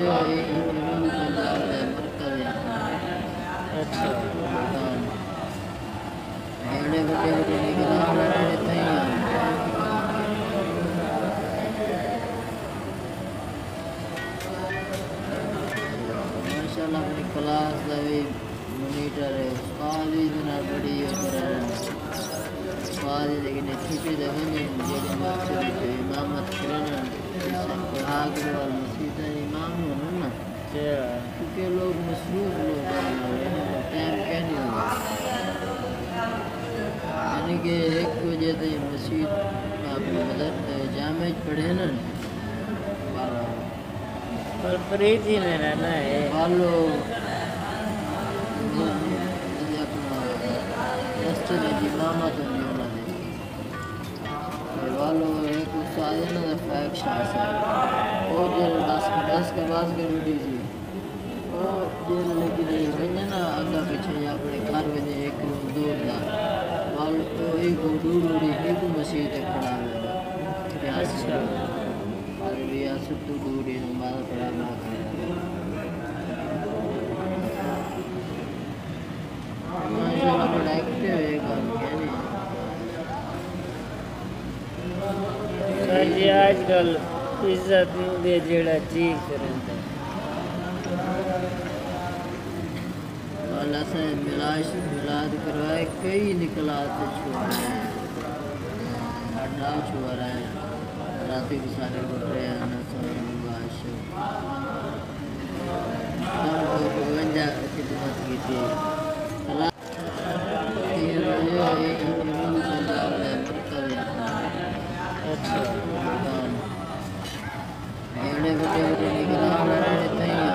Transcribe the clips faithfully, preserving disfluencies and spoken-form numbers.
اچھا بڑے بڑے بڑے نگران رہتے ہیں ماشاء اللہ اپنی کلاس کا بھی مونیٹر ہے استاد بھی جناب بڑی استاد لیکن چھٹی دے ونجن جڑی مسجد جو امامت کرن پڑھا کے بعد مسجد امام ہوں نا کیونکہ لوگ مصروف لوگ ہیں ٹائم کیا نہیں ہوگا یعنی کہ ایک وجہ سے مسجد آپ مدد جامع پڑھے نا پر فرید ہی میں رہنا ہے والو اپنا مسجد امامت ہوندی انہاں دی والو ایک استاد ہے نا فائق شاہ صاحب وہ جو دس دس کے بعد کے روٹی تھی وہ جیل لیکن ونجے نا اگا پیچھے یا اپنے گھر ونجے ایک دور دا والو تو ایک دور روڑی ایک مسجد کھڑا ہے ریاست ریاست تو دوری ہمارا پڑا نہ ماشاء اللہ بڑا ایکٹیو ہے کام جی آج کل عزت دے جڑا چیز کریں اللہ سے ملاش ملاد کروائے کئی نکلات چھوڑے ہیں اڈا چھوڑ رہے ہیں راتی کے سارے اٹھ رہے ہیں نا سونے مباش ہم کو گونجا خدمت کی تھی اللہ یہ رہے امام سنجاب ہے مرکز اچھا بڑے بڑے بڑے نگران رہتے ہیں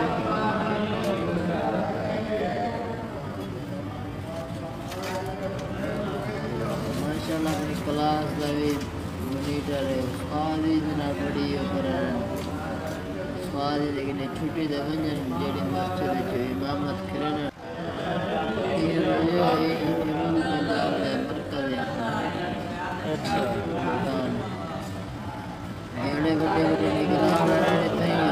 ماشاء اللہ اپنی کلاس کا بھی مونیٹر ہے استاد بھی جناب بڑی استاد لیکن چھٹی دے ونجن جڑی مسجد جو امامت کرن امام سنجاب ہے مرکز اچھا بڑے بڑے بڑے نگران رہتے ہیں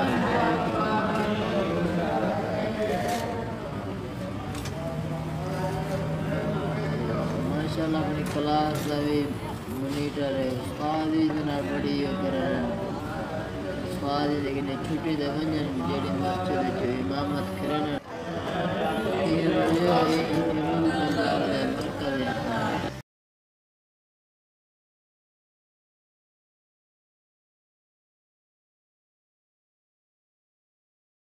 ماشاء اللہ اپنی کلاس کا بھی مونیٹر ہے استاد بھی جناب بڑی استاد لیکن چھٹی دے ونجن جڑی مسجد جو امامت کرن